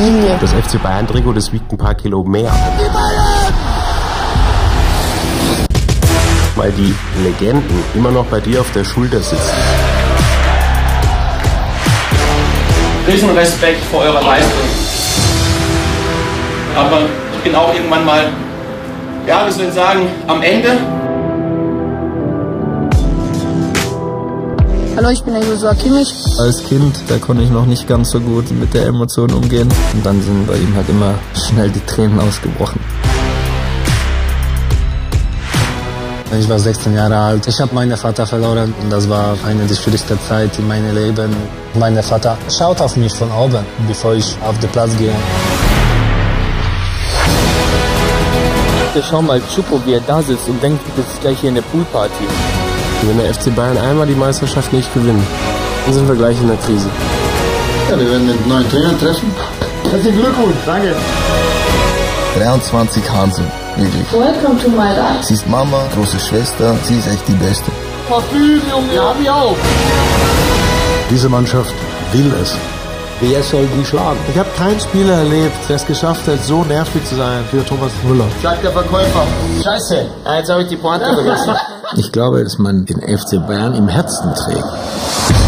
Familie. Das FC Bayern-Trikot, das wiegt ein paar Kilo mehr. Die Bayern! Weil die Legenden immer noch bei dir auf der Schulter sitzen. Riesenrespekt vor eurer Leistung. Aber ich bin auch irgendwann mal, ja, wie soll ich sagen, am Ende. Hallo, ich bin der Joshua Kimmich. Als Kind, da konnte ich noch nicht ganz so gut mit der Emotion umgehen. Und dann sind bei ihm halt immer schnell die Tränen ausgebrochen. Ich war 16 Jahre alt. Ich habe meinen Vater verloren und das war eine der schwierigsten Zeit in meinem Leben. Mein Vater schaut auf mich von oben, bevor ich auf den Platz gehe. Schau mal, Chupo, wie er da sitzt und denkt, das ist gleich hier eine Poolparty. Wenn der FC Bayern einmal die Meisterschaft nicht gewinnt, dann sind wir gleich in der Krise. Ja, wir werden mit neuen Trainern treffen. Herzlichen Glückwunsch, danke. 23 Hansen, wirklich. Welcome to my life. Sie ist Mama, große Schwester, sie ist echt die Beste. Parfüm, Junge, hab ich auch. Diese Mannschaft will es. Wer soll die schlagen? Ich habe keinen Spieler erlebt, der es geschafft hat, so nervig zu sein wie Thomas Müller. Sagt der Verkäufer. Scheiße, jetzt habe ich die Pointe vergessen. Ich glaube, dass man den FC Bayern im Herzen trägt.